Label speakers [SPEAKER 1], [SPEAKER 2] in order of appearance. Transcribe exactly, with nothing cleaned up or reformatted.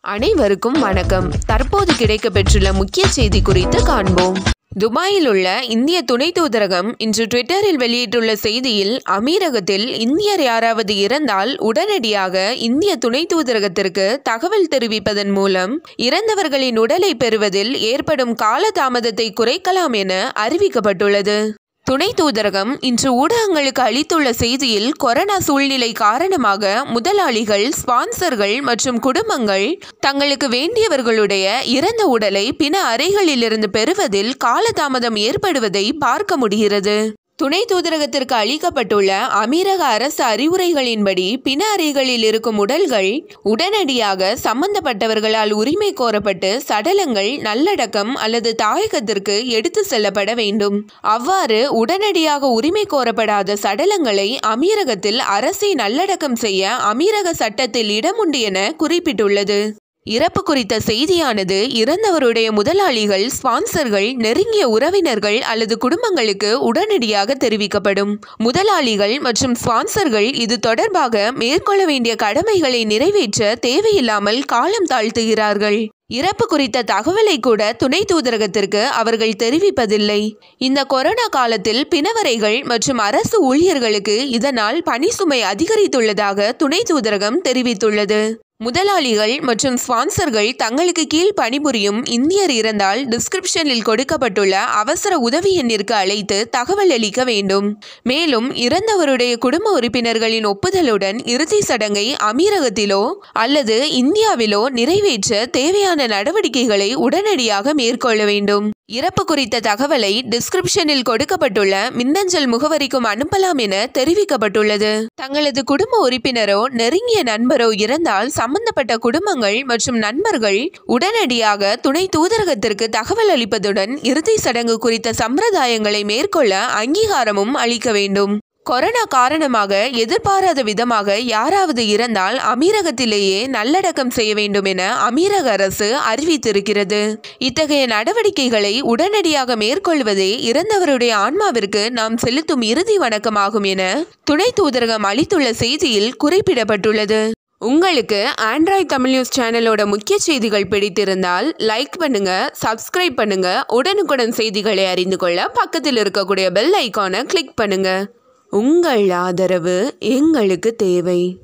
[SPEAKER 1] அனைவருக்கும் வணக்கம். தற்போது கிடைக்கப்பெற்றுள்ள முக்கிய செய்தி குறித்து காண்போம். துபாயில் உள்ள இந்திய துணை தூதரகம் இன்று ட்விட்டரில் வெளியிட்டுள்ள செய்தியில், அமீரகத்தில் இந்தியர் யாராவது இறந்தால் உடனடியாக இந்திய துணை தூதரகத்திற்கு தகவல் தெரிவிப்பதன் மூலம் இறந்தவர்களின் உடலை பெறுவதில் ஏற்படும் காலதாமதத்தை குறைக்கலாம் என அறிவிக்கப்பட்டுள்ளது. துணை தூதரகம் இன்று ஊடகங்களுக்கு அளித்துள்ள செய்தியில், கொரோனா சூழ்நிலை காரணமாக முதலாளிகள், ஸ்பான்சர்கள் மற்றும் குடும்பங்கள் தங்களுக்கு வேண்டியவர்களுடைய இறந்த உடலை பிண அறைகளிலிருந்து பெறுவதில் காலதாமதம் ஏற்படுவதை பார்க்க முடிகிறது. துணை தூதரகத்திற்கு அளிக்கப்பட்டுள்ள அமீரக அரசு அறிவுரைகளின்படி பிண அறைகளில் இருக்கும் உடல்கள் உடனடியாக சம்பந்தப்பட்டவர்களால் உரிமை கோரப்பட்டு சடலங்கள் நல்லடக்கம் அல்லது தாயகத்திற்கு எடுத்து செல்லப்பட வேண்டும். அவ்வாறு உடனடியாக உரிமை கோரப்படாத சடலங்களை அமீரகத்தில் அரசை நல்லடக்கம் செய்ய அமீரக சட்டத்தில் இடமுண்டு என குறிப்பிட்டுள்ளது. இறப்பு குறித்த செய்தியானது இறந்தவருடைய முதலாளிகள், ஸ்பான்சர்கள், நெருங்கிய உறவினர்கள் அல்லது குடும்பங்களுக்கு உடனடியாக தெரிவிக்கப்படும். முதலாளிகள் மற்றும் ஸ்பான்சர்கள் இது தொடர்பாக மேற்கொள்ள வேண்டிய கடமைகளை நிறைவேற்ற தேவையில்லாமல் காலம் தாழ்த்துகிறார்கள். இறப்பு குறித்த தகவலை கூட துணை தூதரகத்திற்கு அவர்கள் தெரிவிப்பதில்லை. இந்த கொரோனா காலத்தில் பிணவரைகள் மற்றும் அரசு ஊழியர்களுக்கு இதனால் பணி சுமை அதிகரித்துள்ளதாக துணை தூதரகம் தெரிவித்துள்ளது. முதலாளிகள் மற்றும் ஸ்பான்சர்கள் தங்களுக்கு கீழ் பணிபுரியும் இந்தியர் இறந்தால் டிஸ்கிரிப்ஷனில் கொடுக்கப்பட்டுள்ள அவசர உதவி எண்ணிற்கு அழைத்து தகவல் அளிக்க வேண்டும். மேலும் இறந்தவருடைய குடும்ப உறுப்பினர்களின் ஒப்புதலுடன் இறுதி சடங்கை அமீரகத்திலோ அல்லது இந்தியாவிலோ நிறைவேற்ற தேவையான நடவடிக்கைகளை உடனடியாக மேற்கொள்ள வேண்டும். இறப்பு குறித்த தகவலை டிஸ்கிரிப்ஷனில் கொடுக்கப்பட்டுள்ள மின்னஞ்சல் முகவரிக்கும் அனுப்பலாம் என தெரிவிக்கப்பட்டுள்ளது. தங்களது குடும்ப உறுப்பினரோ நெருங்கிய நண்பரோ இறந்தால் சம்பந்தப்பட்ட குடும்பங்கள் மற்றும் நண்பர்கள் உடனடியாக துணை தூதரகத்திற்கு தகவல் அளிப்பதுடன் இறுதி சடங்கு குறித்த சம்பிரதாயங்களை மேற்கொள்ள அங்கீகாரமும் அளிக்க வேண்டும். கொரோனா காரணமாக எதிர்பாராத விதமாக யாராவது இறந்தால் அமீரகத்திலேயே நல்லடக்கம் செய்ய வேண்டும் என அமீரக அரசு அறிவித்திருக்கிறது. இத்தகைய நடவடிக்கைகளை உடனடியாக மேற்கொள்வதே இறந்தவருடைய ஆன்மாவிற்கு நாம் செலுத்தும் இறுதி வணக்கமாகும் என துணை தூதரகம் அளித்துள்ள செய்தியில் குறிப்பிடப்பட்டுள்ளது. உங்களுக்கு ஆண்ட்ராய்ட் தமிழ் நியூஸ் சேனலோட முக்கிய செய்திகள் பிடித்திருந்தால் லைக் பண்ணுங்க, சப்ஸ்கிரைப் பண்ணுங்க. உடனுக்குடன் செய்திகளை அறிந்து கொள்ள பக்கத்தில் இருக்கக்கூடிய பெல் ஐகானை கிளிக் பண்ணுங்க. உங்கள் ஆதரவு எங்களுக்கு தேவை.